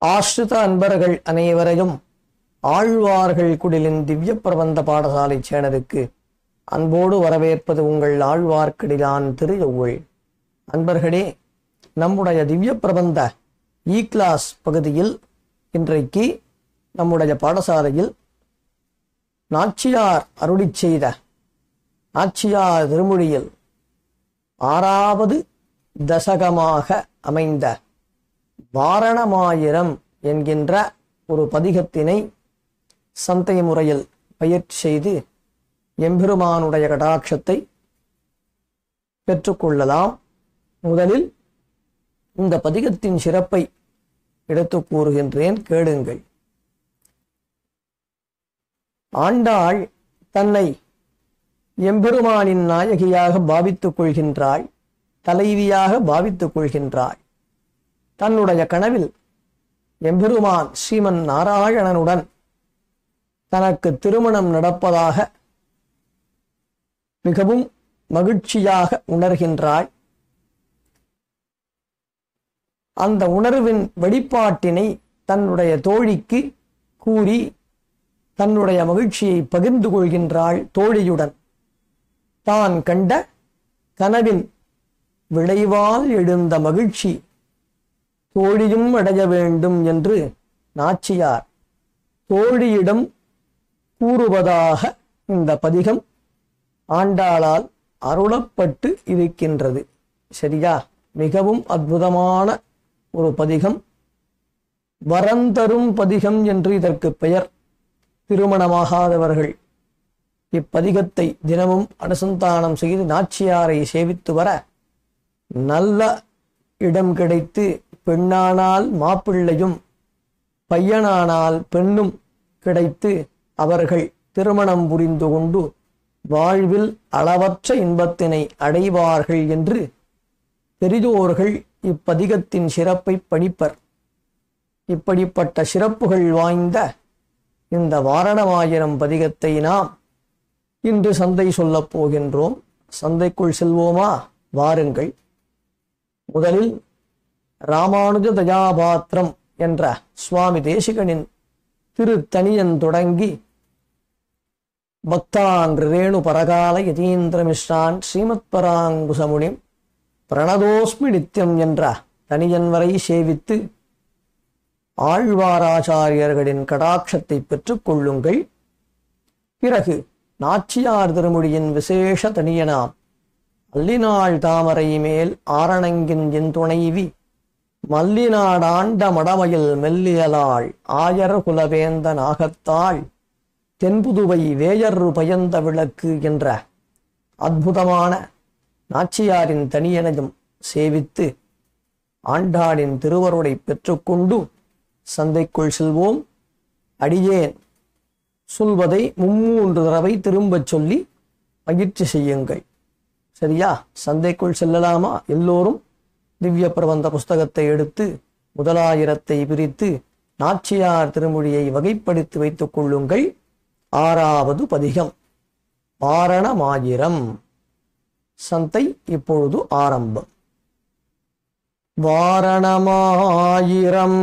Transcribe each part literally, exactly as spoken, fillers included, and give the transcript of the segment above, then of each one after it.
ஆஸ்ரித அன்பர்கள் அனைவரையும் ஆழ்வார்கள் குடிலின் திவ்ய பிரபந்த பாடசாலை சேனலுக்கு அன்போடு வரவேற்பது உங்கள் ஆழ்வார்க்கடிலான் திரு எவ்வுள். அன்பர்களே, நம்முடைய திவ்ய பிரபந்த இ கிளாஸ் பகுதியில் இன்றைக்கு நம்முடைய பாடசாலையில் நாச்சியார் அருளி செய்த நாச்சியார் திருமொழியில் ஆறாவது தசகமாக அமைந்த வாரணமாயிரம் என்கின்ற ஒரு பதிகத்தினை சந்தை முறையில் பயிற்சி செய்து எம்பெருமானுடைய கடாட்சத்தை பெற்றுக்கொள்ளலாம். முதலில் இந்த பதிகத்தின் சிறப்பை எடுத்து கூறுகின்றேன், கேளுங்கள். ஆண்டாள் தன்னை எம்பெருமானின் நாயகியாக பாவித்துக் கொள்கின்றாள், தலைவியாக பாவித்துக் கொள்கின்றாள். தன்னுடைய கனவில் எம்பெருமான் ஸ்ரீமன் நாராயணனுடன் தனக்கு திருமணம் நடப்பதாக மிகவும் மகிழ்ச்சியாக உணர்கின்றாள். அந்த உணர்வின் வெளிப்பாட்டினை தன்னுடைய தோழிக்கு கூறி தன்னுடைய மகிழ்ச்சியை பகிர்ந்து கொள்கின்றாள் தோழியுடன். தான் கண்ட கனவின் விளைவால் எழுந்த மகிழ்ச்சி தோழியும் அடைய வேண்டும் என்று நாச்சியார் தோழியிடம் கூறுவதாக இந்த பதிகம் ஆண்டாளால் அருளப்பட்டு இருக்கின்றது. சரியா? மிகவும் அற்புதமான ஒரு பதிகம், வரந்தரும் பதிகம் என்று இதற்கு பெயர். திருமணமாகாதவர்கள் இப்பதிகத்தை தினமும் அனுசந்தானம் செய்து நாச்சியாரை சேவித்து வர நல்ல இடம் கிடைத்து பெண்ணானால் மாப்பிள்ளையும் பையனானால் பெண்ணும் கிடைத்து அவர்கள் திருமணம் புரிந்து கொண்டு வாழ்வில் அளவற்ற இன்பத்தினை அடைவார்கள் என்று பெரியோர்கள் இப்பதிகத்தின் சிறப்பை படிப்பர். இப்படிப்பட்ட சிறப்புகள் வாய்ந்த இந்த வாரணமாயிரம் பதிகத்தை நாம் இன்று சந்தை சொல்லப் போகின்றோம். சந்தைக்குள் செல்வோமா? வாருங்கள். முதலில் ராமானுஜ தயாபாத்திரம் என்ற சுவாமி தேசிகனின் திருத்தனியன் தொடங்கி பக்தாங்கிர ரேணு பரகால யதீந்திர மிஸ்ரான் ஸ்ரீமத் பராங்குசமுனி பிரணதோஸ்மி நித்தியம் என்ற தனியன் வரை சேவித்து ஆழ்வாராச்சாரியர்களின் கடாட்சத்தை பெற்றுக் கொள்ளுங்கள். பிறகு நாச்சியார் திருமொழியின் விசேஷ தனியனாம் அல்லினாள் தாமரை மேல் ஆரணங்கின் என் துணைவி மல்லினாடாண்ட மடமயில் மெல்லியலாள் ஆயர் குலவேந்த நாகத்தாள் தென்புதுவை வேயர் பயந்த விளக்கு என்ற அற்புதமான நாச்சியாரின் தனியனையும் சேவித்து ஆண்டாளின் திருவருளை பெற்றுக்கொண்டு சந்தைக்குள் செல்வோம். அடியேன் சொல்வதை மும்மூன்று தடவை திரும்பச் சொல்லி பயிற்சி செய்யுங்கள். சரியா? சந்தைக்குள் செல்லலாமா? எல்லோரும் திவ்ய பிரபந்த புஸ்தகத்தை எடுத்து முதலாயிரத்தை பிரித்து நாச்சியார் திருமொழியை வகைப்படுத்தி வைத்துக் கொள்ளுங்கள். ஆறாவது பதிகம் வாரணமாயிரம். சந்தை இப்பொழுது ஆரம்பம். வாரணமாயிரம்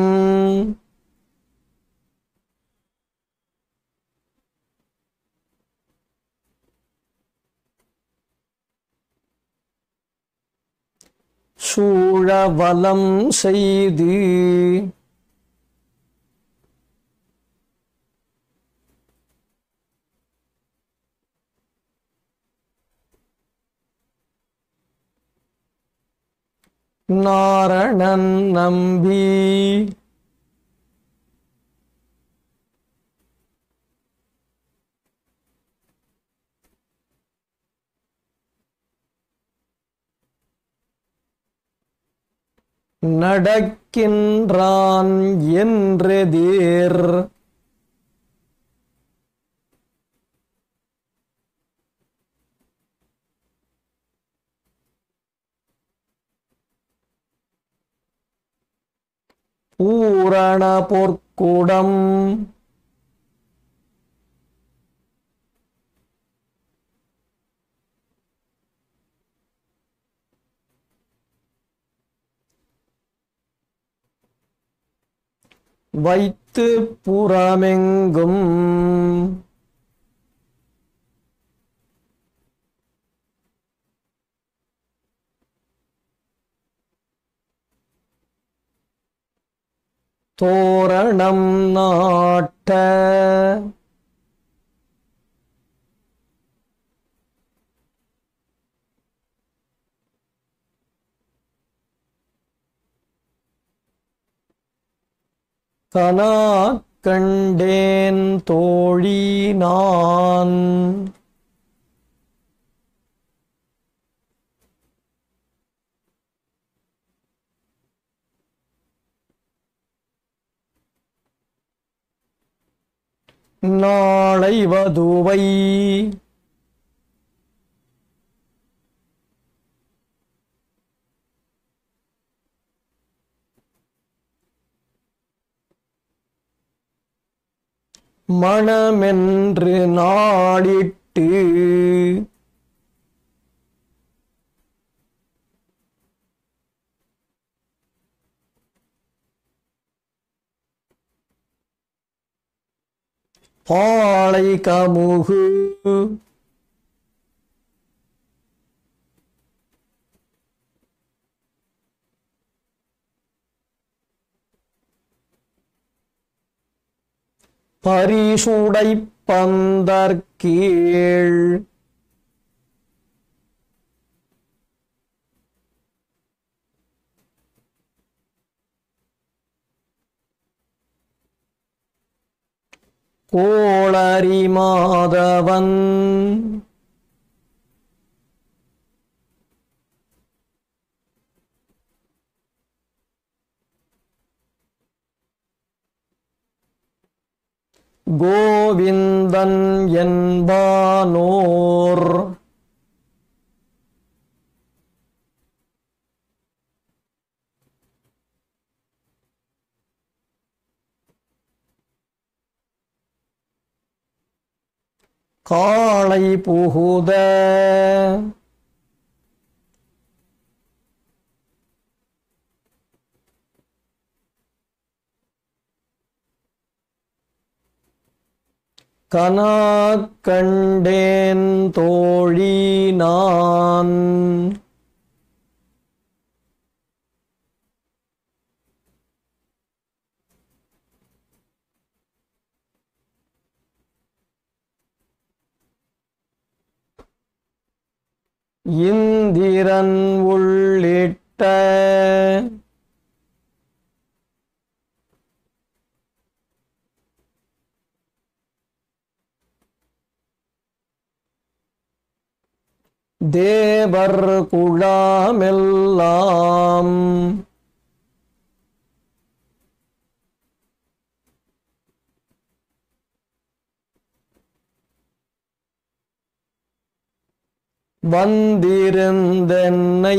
சூழவலம் செய்து நாரணன் நம்பி நடக்கின்றான் என்றெதிர் பூரண பொற்குடம் வைத்து புறமெங்கும் தோரணம் நாட்ட கனா கண்டேன் தோழி நான் நாளை வதுவை மணமென்று நாடிட்டு பாளை கமுகு பரிசுடை பந்தர்கீழ் கோளரி மாதவன் கோவிந்தன் என்பானோர் காளை புகுத கனா கண்டேன் தோழி நான் இந்திரன் உள்ளிட்ட தேவர் குழாமெல்லாம் வந்திருந்தென்னை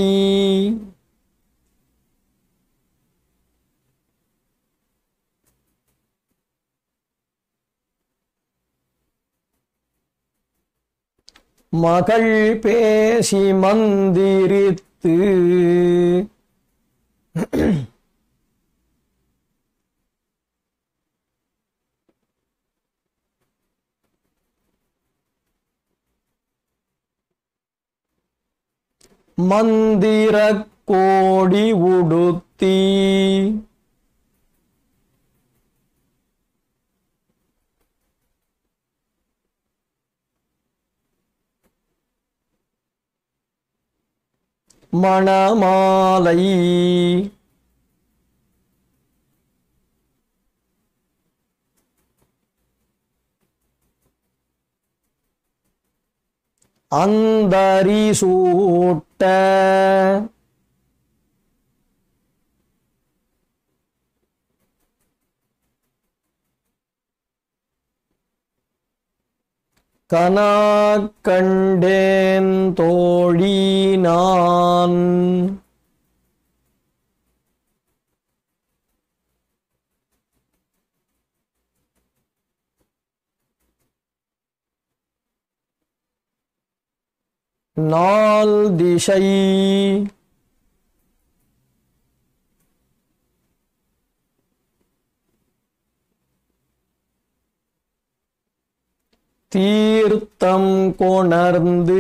மகள் பேசி மந்திரித்து மந்திர கோடி உடுத்தி மணமாலை அந்தரி சூட்ட கனா கண்டேன் தோழி நான் நால் திசை தீர்த்தம் கொணர்ந்து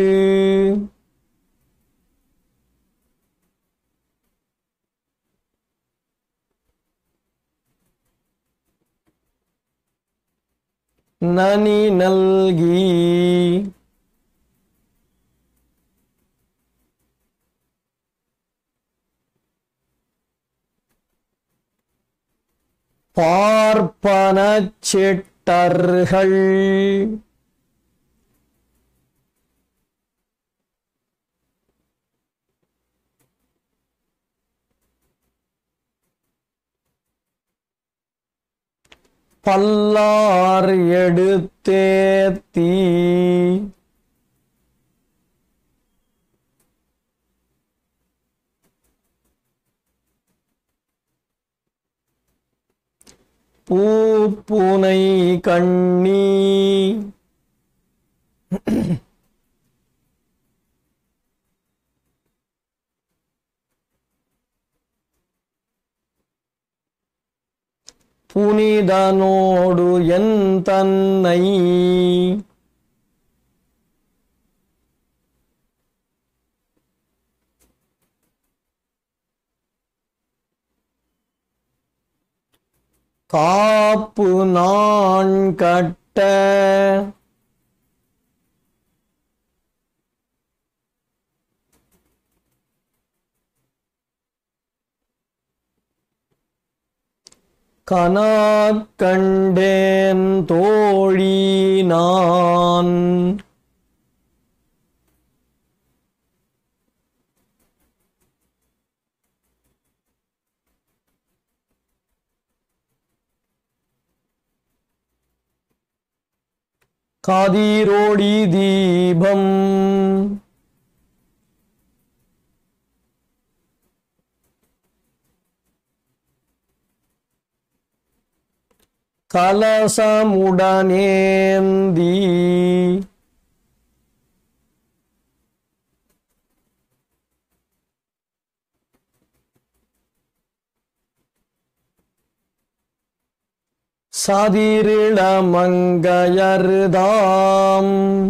நனி நல்கி பார்ப்பனச் சிட்டர்கள் பல்லார் எடுத்தேத்தி பூப்புனை கண்ணி புனிதனோடு என் தன்னை காப்பு நான் கட்ட கனாக் கண்டேன் தோழி நான் காதிரோடி தீபம் கலசமுடனேந்தி சதிரிளமங்கையர்தாம்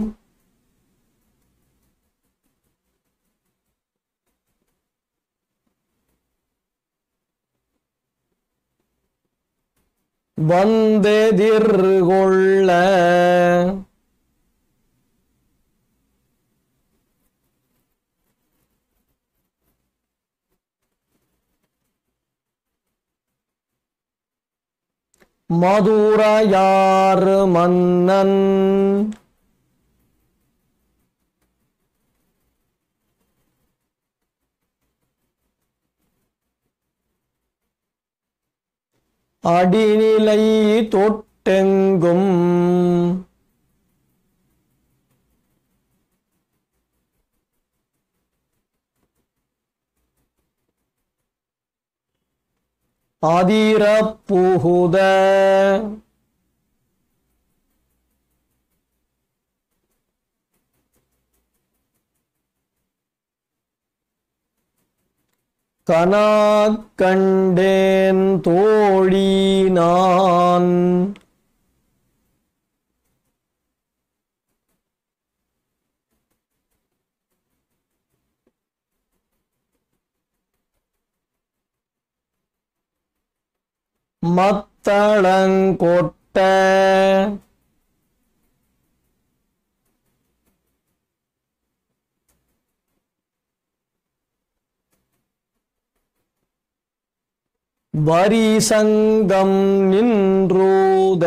வந்தெதிர்கொள்ள மதுரையார் மன்னன் அடிநிலை தொட்டெங்கும் அதிரப் புகுத கனாக் கண்டேன் தோழி நான் மத்தளங்கொட்ட வரிசங்கம் நின்றூத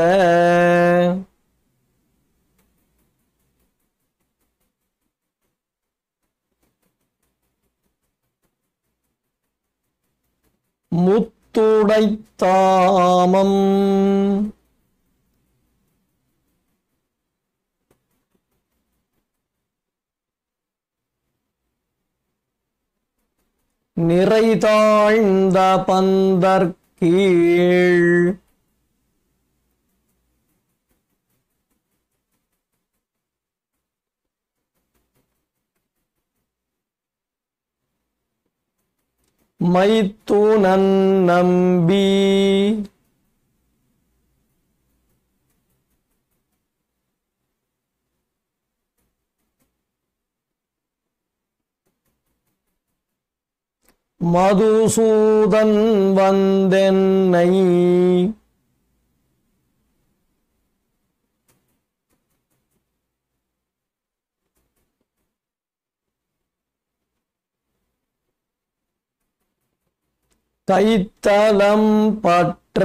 முத்துடைத்தாமம் நிறைதாழ்ந்த பந்தர்கீழ் மைத்துனன் நம்பி மதுசூதன் வந்தென்னை கைத்தலம் பற்ற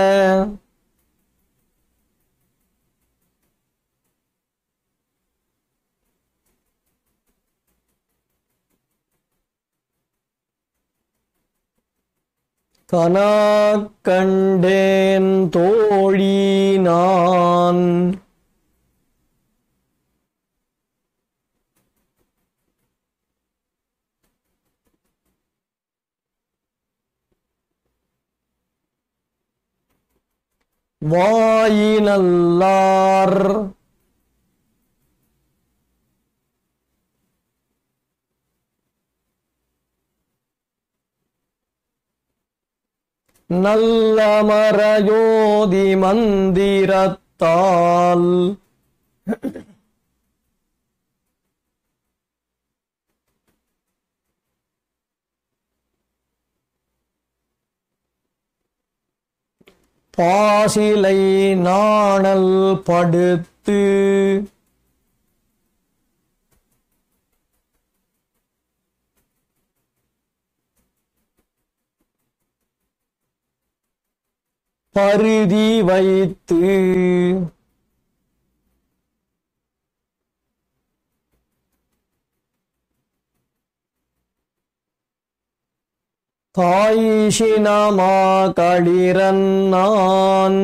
கனாக் கண்டேன் தோழி நான் வாயினல்லார் நல்லமரயோதி மந்திரத்தால் பாசிலை நாணல் படுத்து பருதி வைத்து தாயிஷினமா களிரன் நான்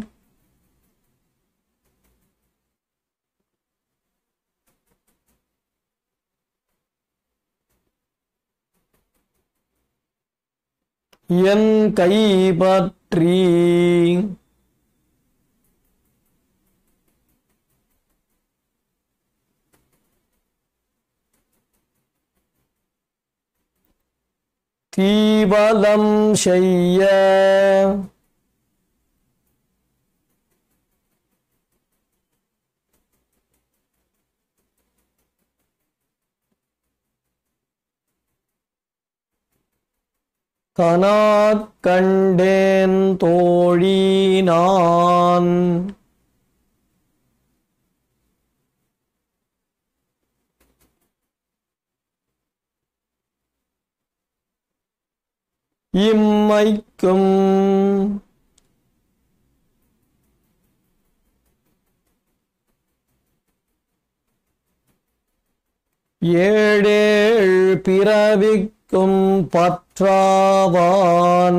என் கைப்பற்றி தீபலம் செய்ய கனாக் கண்டேன் தோழி நான் இம்மைக்கும் ஏழேழ் பிறவிக்கும் பற்றாவான்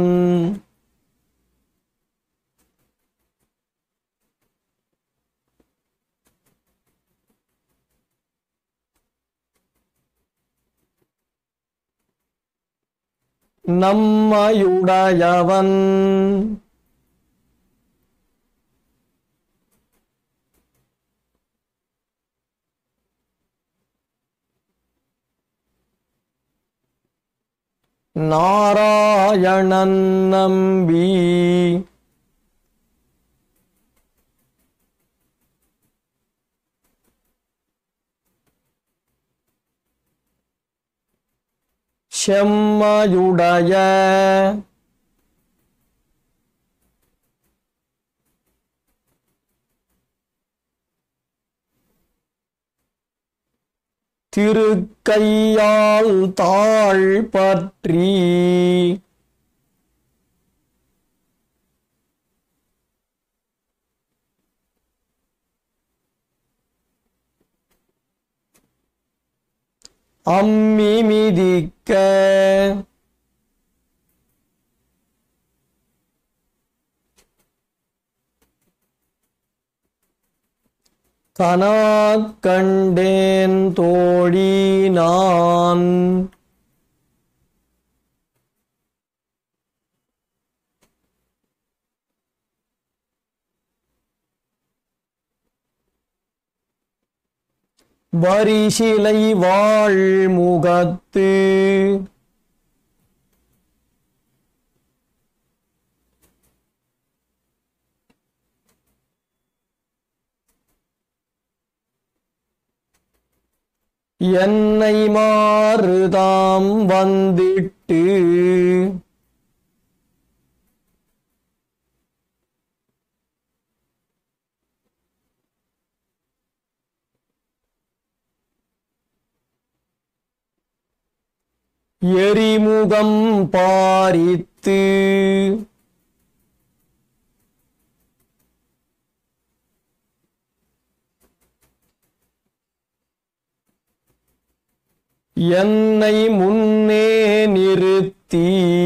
நம்மையுடையவன் நாராயணன் நம்பி செம்மையுடைய திருக்கையால் தாழ் பற்றி அம்மி மிதிக்க கனாக் கண்டேன் தோழி நான் வரிசிலை வாழ் முகத்து என்னை மாறுதாம் வந்திட்ட விட்டு எரிமுகம் பாரித்து என்னை முன்னே நிறுத்தி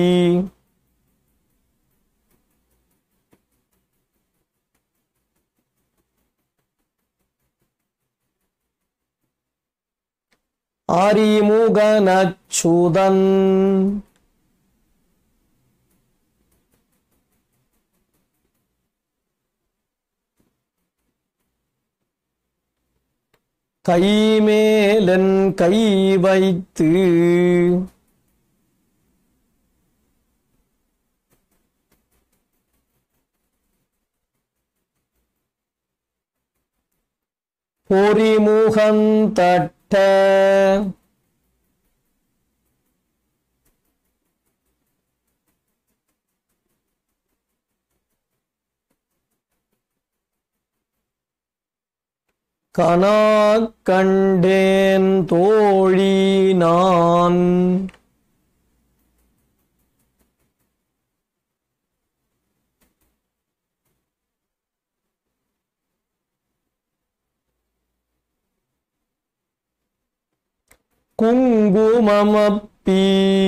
அறிமுகனச்சுதன் கைமேலன் கை வைத்து பொறிமுகந்தட்ட கனா கண்டேன் தோழி நான் குங்குமமப்பி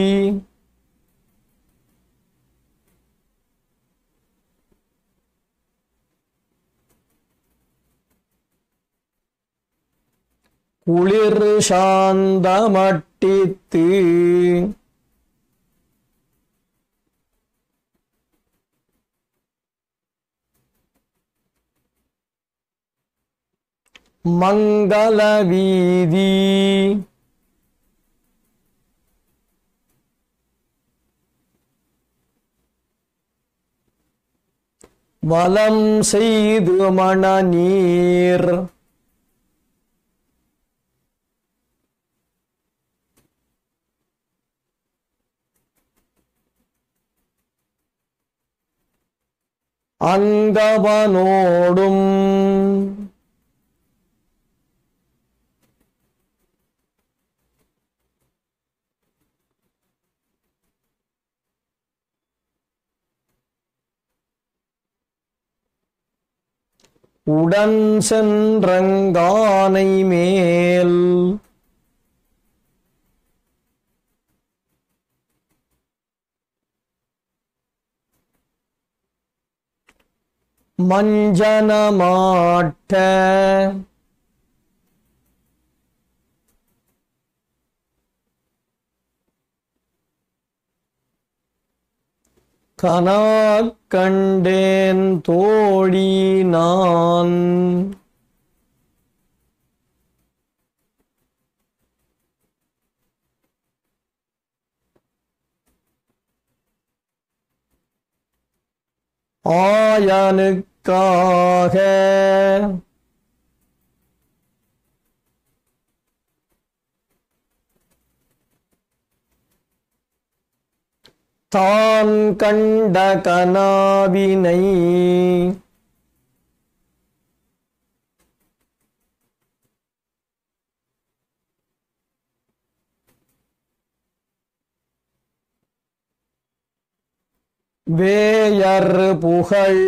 குளிர் சாந்தமட்டித்து மங்கள வீதி வலம் செய்து மணநீர் அங்கவனோடும் உடன் சென்றங்கானை மேல் மஞ்சனமாட்ட கனா கண்டேன் தோழி நான் ஆயனுக்காக தான் கண்ட கனாவினை வேயர் புகழ்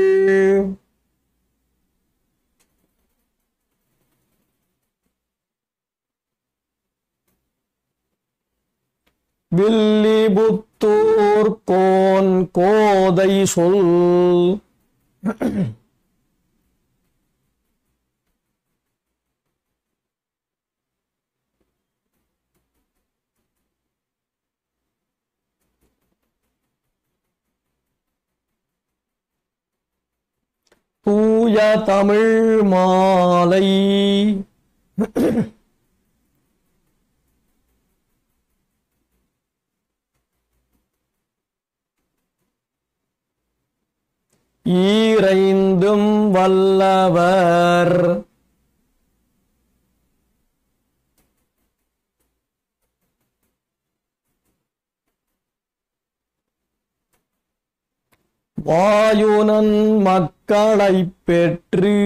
வில்லிபுத்தூர் கோன் கோதை சொல் தூய தமிழ் மாலை ஈரைந்தும் வல்லவர் வாயுனன் மக்களைப் பெற்று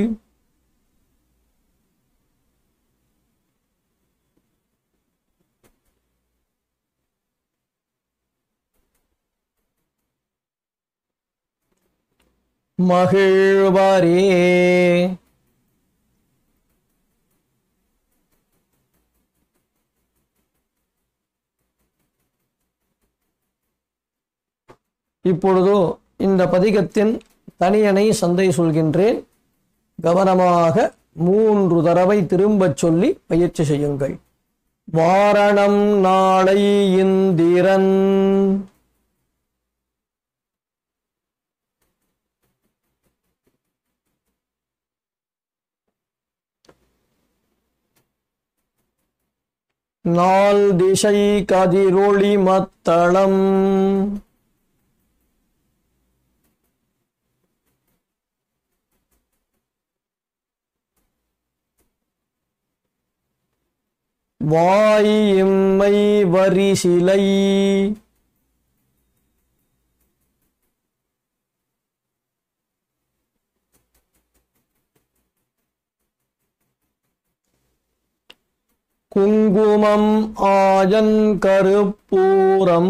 மகிழ்வரே. இப்பொழுதோ இந்த பதிகத்தின் தனியனை சந்தை சொல்கின்றேன். கவனமாக மூன்று தடவை திரும்பச் சொல்லி பயிற்சி செய்யுங்கள். வாரணம் நாளை இந்திரன் நாள் திசை கதிரொளி மத்தளம் வாய் எம்மை வரிசிலை குங்குமம் ஆயன் கருப்பூரம்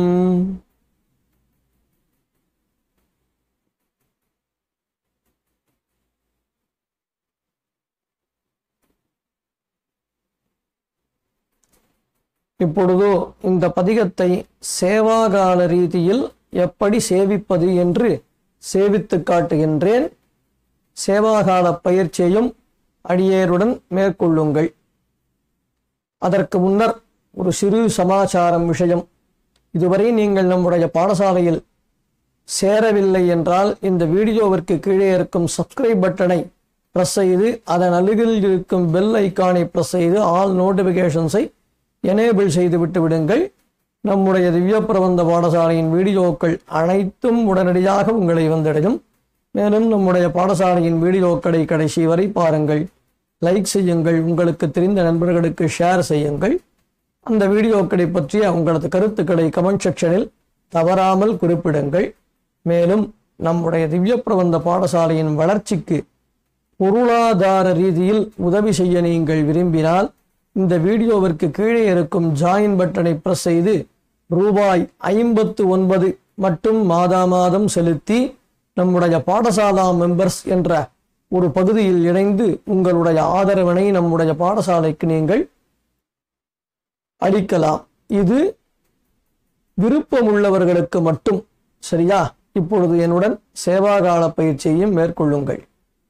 இப்பொழுதோ இந்த பதிகத்தை சேவாகால ரீதியில் எப்படி சேவிப்பது என்று சேவித்து காட்டுகின்றேன். சேவாகால பயிற்சியையும் அடியேருடன் மேற்கொள்ளுங்கள். அதற்கு முன்னர் ஒரு சிறு சமாச்சாரம் விஷயம். இதுவரை நீங்கள் நம்முடைய பாடசாலையில் சேரவில்லை என்றால் இந்த வீடியோவிற்கு கீழே இருக்கும் சப்ஸ்கிரைப் பட்டனை பிரஸ் செய்து அதன் அருகில் இருக்கும் பெல் ஐக்கானை பிரஸ் செய்து ஆல் நோட்டிபிகேஷன்ஸை எனேபிள் செய்து விட்டு விடுங்கள். நம்முடைய திவ்ய பிரபந்த பாடசாலையின் வீடியோக்கள் அனைத்தும் உடனடியாக உங்களை வந்தடையும். மேலும் நம்முடைய பாடசாலையின் வீடியோக்களை கடைசி வரை பாருங்கள், லைக் செய்யுங்கள், உங்களுக்கு தெரிந்த நண்பர்களுக்கு ஷேர் செய்யுங்கள். அந்த வீடியோக்களை பற்றிய உங்களது கருத்துக்களை கமெண்ட் செக்ஷனில் தவறாமல் குறிப்பிடுங்கள். மேலும் நம்முடைய திவ்ய பிரபந்த பாடசாலையின் வளர்ச்சிக்கு பொருளாதார ரீதியில் உதவி செய்ய நீங்கள் விரும்பினால் இந்த வீடியோவிற்கு கீழே இருக்கும் ஜாயின் பட்டனை பிரஸ் செய்து ரூபாய் ஐம்பத்து ஒன்பது மட்டும் மாதா மாதம் செலுத்தி நம்முடைய பாடசாலா மெம்பர்ஸ் என்ற ஒரு பகுதியில் இணைந்து உங்களுடைய ஆதரவினை நம்முடைய பாடசாலைக்கு நீங்கள் அளிக்கலாம். இது விருப்பமுள்ளவர்களுக்கு மட்டும். சரியா? இப்பொழுது என்னுடன் சேவாகால பயிற்சியையும் மேற்கொள்ளுங்கள்.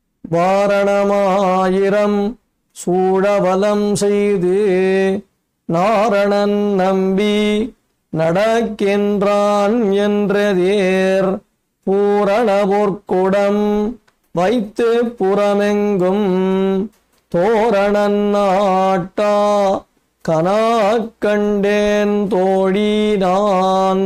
வாரணமாயிரம் சூழவலம் செய்து நாரணன் நம்பி நடக்கின்றான் என்றதேர் பூரண பொற்குடம் வைத்து புறமெங்கும் தோரணன் நாட்டா கனா கண்டேன் தோழி நான்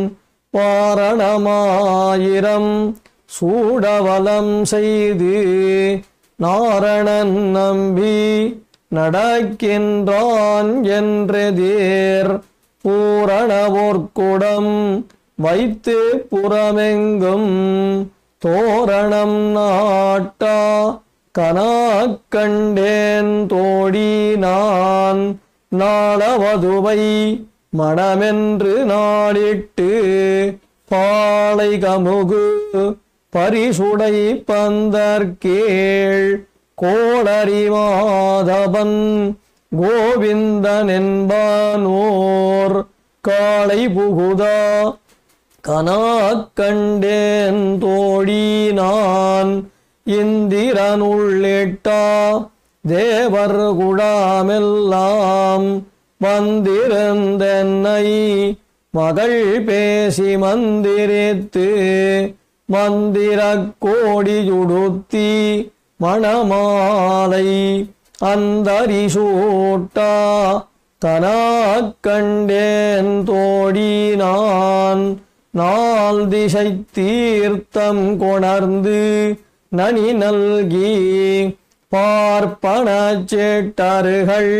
வாரணமாயிரம் சூடவலம் செய்து நாரணன் நம்பி நடக்கின்றான் என்றதேர் பூரண பொற்குடம் வைத்து புறமெங்கும் தோரணம் நாட்டா கனா கண்டேன் தோழி நான் நாளவதுவை மணமென்று நாடிட்டு பாளை கமுகு பரிசுடை பந்தர்கேள் கோளரி மாதவன் கோவிந்தன் என்பானோர் காளை புகுதா கனா கண்டேன் தோழி நான் இந்திரனுள்ளிட்டா தேவர் குடாமெல்லாம் வந்திருந்தென்னை மகள் பேசி மந்திரித்து மந்திர கோடியுடுத்தி மணமாலை அந்தரி சூட்டா கனா கண்டேன் தோழி நான் நாள் திசை தீர்த்தம் கொணர்ந்து நனி நல்கி பார்ப்பன சேட்டர்கள்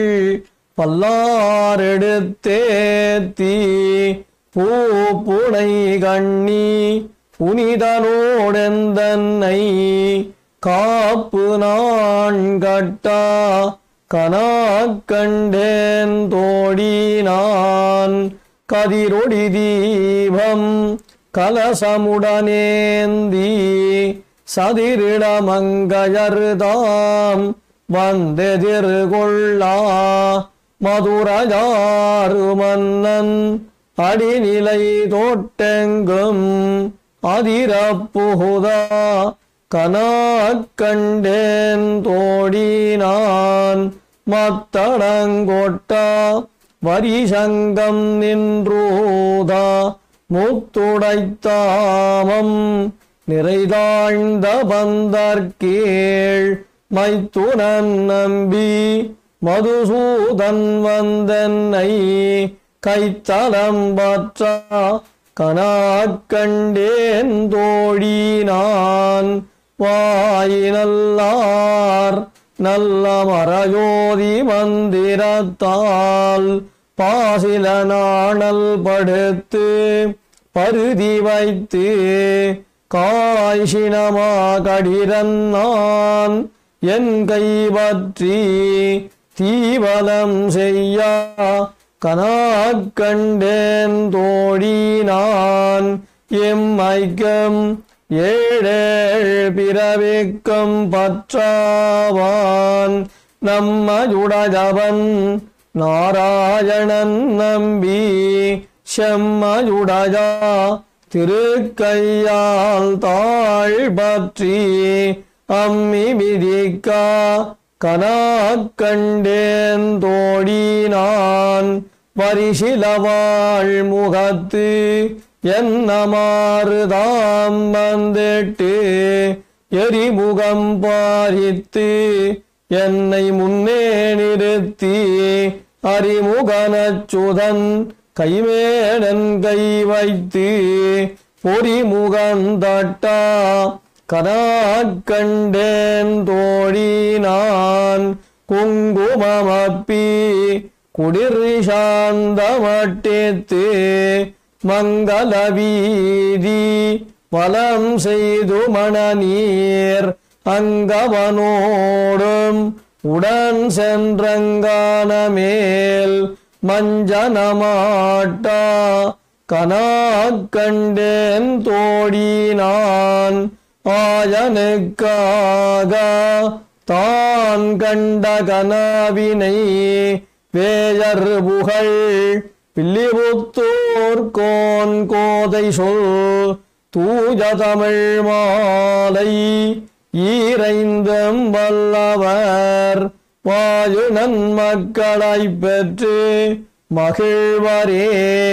பல்லாரெடுத்தேத்தி பூ புனை கண்ணி புனிதனோடெந்தன்னை காப்பு நான் கட்டா கனா கண்டேன் தோடி நான் கதிரொடி தீபம் கலசமுடனேந்தி சதிரிடமங்கையர்தாம் வந்தெதிர்கொள்ளா மதுரஜாறு மன்னன் அடிநிலை தோட்டெங்கும் அதிரப்புகுதா கனா கண்டேன் தோடி நான் மத்தடங்கொட்டா வரிசங்கம் நின்றூதா முத்துடைத்தாமம் நிறைதாழ்ந்த பந்தர்கீழ் மைத்துனன் நம்பி மதுசூதன் வந்தன்னை கைத்தலம் பற்றா கனா கண்டேன் தோழி நான் வாயினல்லார் நல்ல மரஜோதி மந்திரத்தால் பாசில நாணல் படுத்து பருதி வைத்து காய்ச்சினமா கடிரன் நான் என் கை பற்றி தீவலம் செய்யா கனா கண்டேன் தோழி நான் எம்மைக்கம் ஏழேழ் பிறவிக்கும் பற்றாவான் நம்மயுடஜவன் நாராயணன் நம்பி செம்மயுடஜா திருக்கையால் தாழ் பற்றி அம்மி மிதிக்கா கனா கண்டேன் தோழி நான் வரிசிலவாழ் முகத்து என்னமாறுதாம் வந்திட்டு எரிமுகம் பாரித்து என்னை முன்னே நிறுத்தி அறிமுகனச்சுதன் கைமேலன் கை வைத்து பொறிமுகந்தட்டா கனா கண்டேன் தோழி நான் குங்குமமப்பி குடிர் சாந்தமட்டித்து மங்கள வீதி வலம் செய்து மணநீர் அங்கவனோடும் உடன் சென்றங்கான மேல் மஞ்சனமாட்டா கனா கண்டேன் தோழி நான் ஆயனுக்காக தான் கண்ட கனவினை வேயர் புகழ் பில்லிபுத்தூர் கோன் கோதை சொல் தூய தமிழ் மாலை ஈரைந்தும் வல்லவர் வாயு நன்மக்களை பெற்று மகிழ்வரே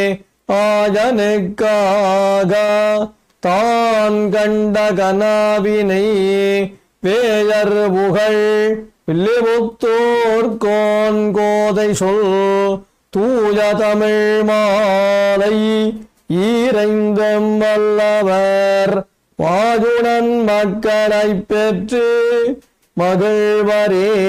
ஆயனுக்காக தான் கண்ட கனவினை வேயர் புகழ் பில்லிபுத்தூர் கோன் கோதை சொல் தூய தமிழ் மாலை ஈரைந்தும் வல்லவர் வாயுடன் மக்களை பெற்று மகிழ்வரே.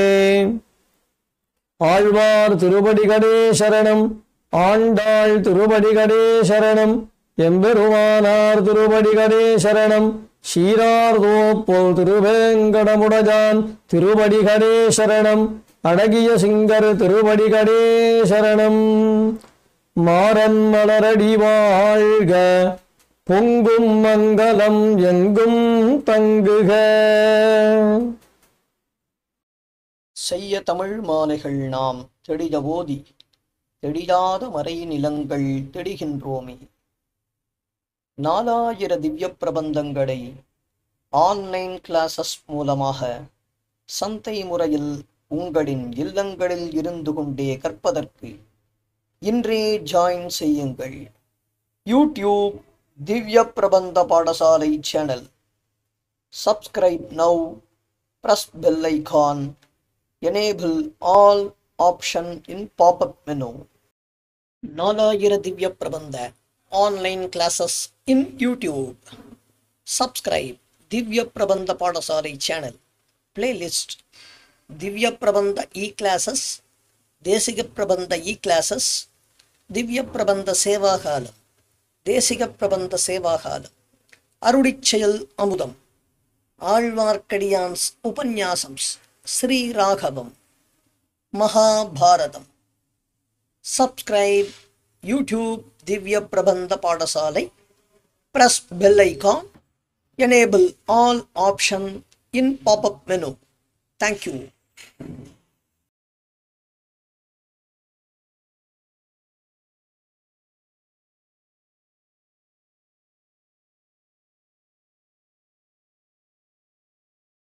ஆழ்வார் திருவடிகளே சரணம். ஆண்டாள் திருவடிகளே சரணம். எம்பெருமானார் திருவடிகளே சரணம். சீரார் தோப்போல் திருவேங்கடமுடையான் திருவடிகளே சரணம். அழகிய சிங்கர் திருவடிகளே சரணம். மாறன் மலரடி வாழ்க, பொங்கும் மங்களம் எங்கும் தங்குக. செய்ய தமிழ் மாலைகள் நாம் தெளிய ஓதி தெளியாத மறை நிலங்கள் தெளிகின்றோமே. நாலாயிர திவ்ய பிரபந்தங்களை ஆன்லைன் கிளாஸஸ் மூலமாக சந்தை முறையில் உங்களின் இல்லங்களில் இருந்து கொண்டே கற்பதற்கு இன்றே ஜாயின் செய்யுங்கள். YouTube Divya Prabandha Padasalai channel. Subscribe now. Press bell icon. Enable all option in popup menu. Nalayira Divya Prabandha online classes in YouTube. Subscribe Divya Prabandha Padasalai channel. Playlist திவ்ய பிரபந்த இ கிளாஸஸ், தேசிக பிரபந்த இ கிளாஸஸ், திவ்ய பிரபந்த சேவாகாலம், தேசிக பிரபந்த சேவாகாலம், அருளிச்செயல் அமுதம், ஆழ்வார்க்கடியான்ஸ் உபன்யாசம்ஸ், Sriraghavam, Mahabharatham. Subscribe YouTube Divya Prabandha Padasalai. Press bell icon. Enable all option in pop-up menu. Thank you.